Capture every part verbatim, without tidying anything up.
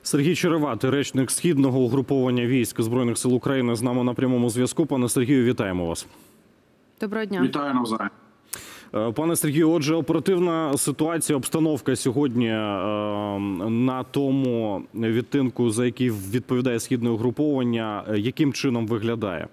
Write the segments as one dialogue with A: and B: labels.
A: Сергій Череватий, речник Східного угруповання військ Збройних сил України, з нами на прямому зв'язку. Пане Сергію, вітаємо вас.
B: Доброго дня.
C: Вітаю навзаєм.
A: Пане Сергію, отже, оперативна ситуація, обстановка сьогодні на тому відтинку, за який відповідає Східне угруповання, яким чином виглядає?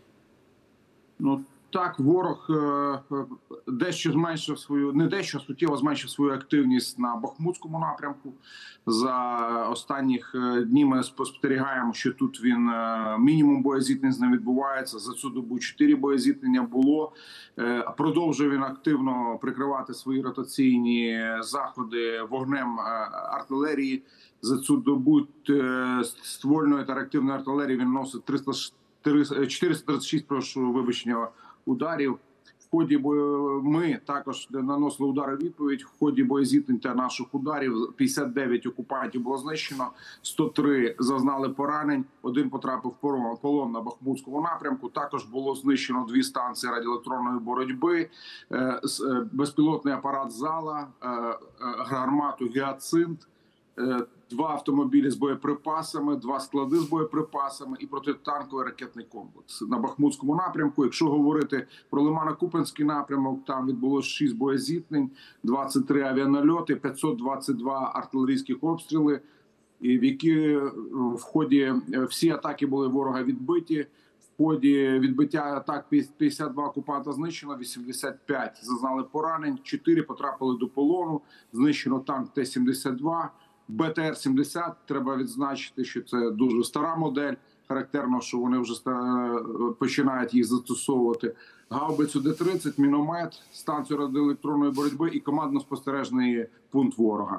C: Ну, так, ворог дещо зменшив свою, не дещо, суттєво зменшив свою активність на Бахмутському напрямку. За останніх дні ми спостерігаємо, що тут він мінімум боєзіткнень з ним відбувається. За цю добу чотири боєзіткнення було. Продовжує він активно прикривати свої ротаційні заходи вогнем артилерії. За цю добу ствольної та реактивної артилерії він носить чотириста тридцять шість, прошу вибачення, ударів. В ході бою ми також наносили удари відповідь. В ході боєзіткнень та наших ударів п'ятдесят дев'ять окупантів було знищено, сто три зазнали поранень, один потрапив в полон на Бахмутському напрямку. Також було знищено дві станції радіоелектронної боротьби, безпілотний апарат «Зала», гармату «Гіацинт», два автомобілі з боєприпасами, два склади з боєприпасами і протитанковий ракетний комплекс на Бахмутському напрямку. Якщо говорити про Лимано-Куп'янський напрямок, там відбулося шість боєзіткнень, двадцять три авіанальоти, п'ятсот двадцять два артилерійських обстріли, і в які в ході всі атаки були ворога відбиті. В ході відбиття атак п'ятдесят два окупанта знищено, вісімдесят п'ять зазнали поранень, чотири потрапили до полону, знищено танк Т сімдесят два. Б Т Р сімдесят, треба відзначити, що це дуже стара модель. Характерно, що вони вже починають їх застосовувати. Гаубицю Д тридцять, міномет, станцію радіоелектронної боротьби і командно-спостережний пункт ворога.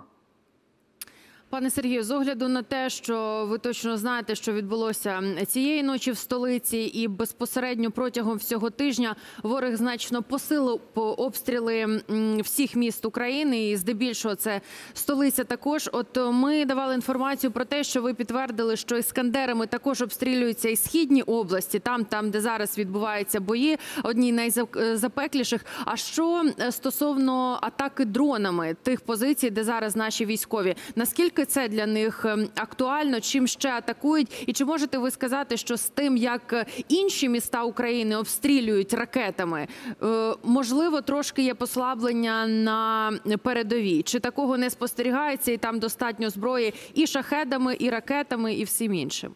B: Пане Сергію, з огляду на те, що ви точно знаєте, що відбулося цієї ночі в столиці, і безпосередньо протягом всього тижня ворог значно посилив обстріли всіх міст України, і здебільшого це столиця також. От ми давали інформацію про те, що ви підтвердили, що іскандерами також обстрілюються і східні області, там, там де зараз відбуваються бої, одні з найзапекліших. А що стосовно атаки дронами тих позицій, де зараз наші військові? Наскільки це для них актуально, чим ще атакують? І чи можете ви сказати, що з тим, як інші міста України обстрілюють ракетами, можливо, трошки є послаблення на передовій? Чи такого не спостерігається, і там достатньо зброї і шахедами, і ракетами, і всім іншим?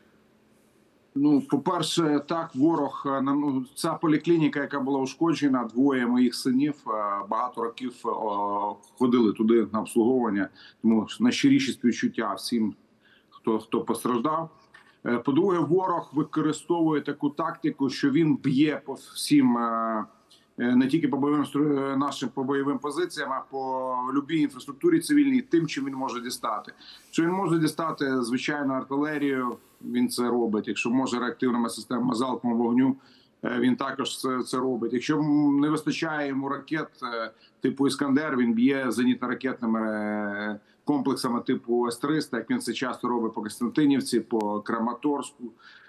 C: Ну, по-перше, так, ворог, ця поліклініка, яка була ушкоджена, двоє моїх синів багато років ходили туди на обслуговування, тому найщиріші співчуття всім, хто, хто постраждав. По-друге, ворог використовує таку тактику, що він б'є по всім, не тільки по бойовим нашим по бойовим позиціям, а по любій інфраструктурі цивільній, тим, чим він може дістати. Що він може дістати звичайну артилерію, він це робить. Якщо може реактивними системами залпового вогню, він також це, це робить. Якщо не вистачає йому ракет типу «Іскандер», він б'є зенітно-ракетними комплексами типу С триста, як він це часто робить по Костянтинівці, по Краматорську,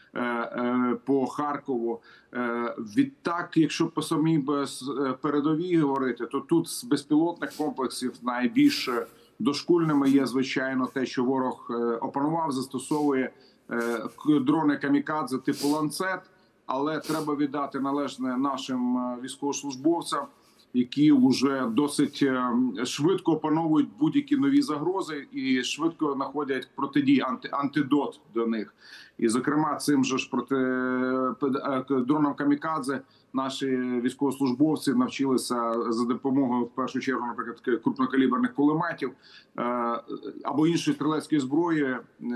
C: по Харкову. Відтак, якщо по самій передовій говорити, то тут з безпілотних комплексів найбільш дошкульними є, звичайно, те, що ворог опанував, застосовує дрони камікадзе типу «Ланцет», але треба віддати належне нашим військовослужбовцям, які вже досить швидко опановують будь-які нові загрози і швидко знаходять протидій, анти, антидот до них. І, зокрема, цим же ж проти дронам камікадзе наші військовослужбовці навчилися за допомогою, в першу чергу, наприклад, крупнокаліберних кулеметів або іншої стрілецької зброї,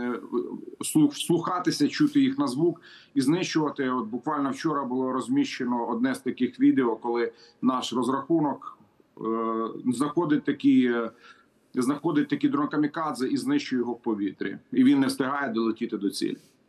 C: слухатися, чути їх на звук і знищувати. От буквально вчора було розміщено одне з таких відео, коли наш розрахунок знаходить такі, знаходить такі дрон камікадзе і знищує його в повітрі. І він не встигає долетіти до цілі.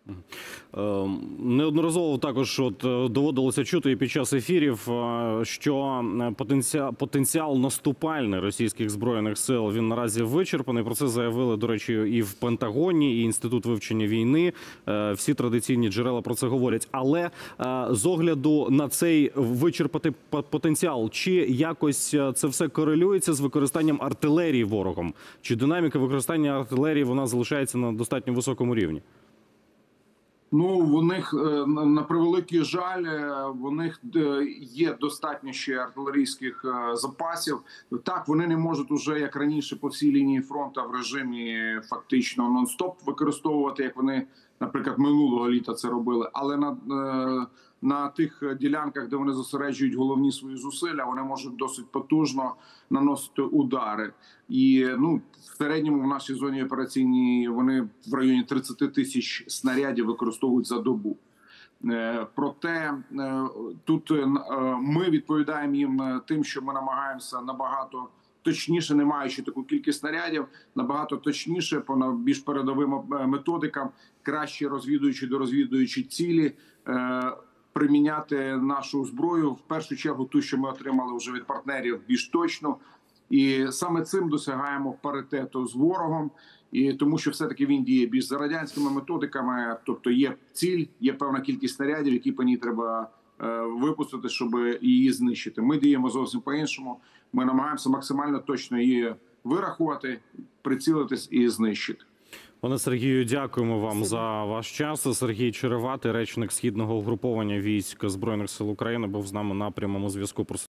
A: Е, Неодноразово також от е, доводилося чути і під час ефірів, е, що потенціал, потенціал наступальний російських збройних сил він наразі вичерпаний. Про це заявили, до речі, і в Пентагоні, і Інститут вивчення війни. Е, Всі традиційні джерела про це говорять. Але е, з огляду на цей вичерпати по- потенціал, чи якось е, це все корелюється з використанням артилерії ворогом? Чи динаміка використання артилерії вона залишається на достатньо високому рівні?
C: Ну, у них е, на на превеликий жаль, е, у них е, є достатньо ще артилерійських е, запасів. Так, вони не можуть уже як раніше по всій лінії фронту в режимі фактично нон-стоп використовувати, як вони, наприклад, минулого літа це робили. Але на, е, на тих ділянках, де вони зосереджують головні свої зусилля, вони можуть досить потужно наносити удари. І ну, в середньому в нашій зоні операційній вони в районі тридцять тисяч снарядів використовують за добу. Е, Проте е, тут е, ми відповідаємо їм тим, що ми намагаємося набагато точніше, не маючи таку кількість снарядів, набагато точніше, по більш передовим методикам, краще розвідуючи дорозвідуючи цілі, е, приміняти нашу зброю, в першу чергу ту, що ми отримали вже від партнерів, більш точно. І саме цим досягаємо паритету з ворогом, і тому що все-таки він діє більш за радянськими методиками, тобто є ціль, є певна кількість снарядів, які по ній треба е, випустити, щоб її знищити. Ми діємо зовсім по-іншому, ми намагаємося максимально точно її вирахувати, прицілитись і знищити.
A: Пане Сергію, дякуємо вам за ваш час. Сергій Череватий, речник Східного угруповання військ Збройних сил України, був з нами на прямому зв'язку.